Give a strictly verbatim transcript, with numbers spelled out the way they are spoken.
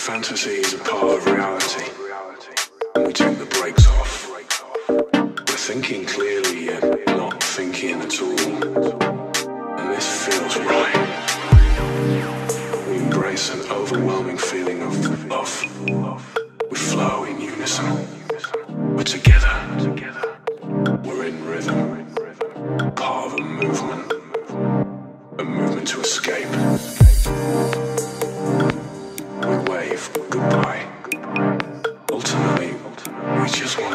fantasy is a part of reality, and we take the brakes off. We're thinking clearly yet not thinking at all, and this feels right. We embrace an overwhelming feeling of love. We flow in unison. We're together. We're in rhythm. Part of a movement. A movement to escape. We wave goodbye. Ultimately, we just want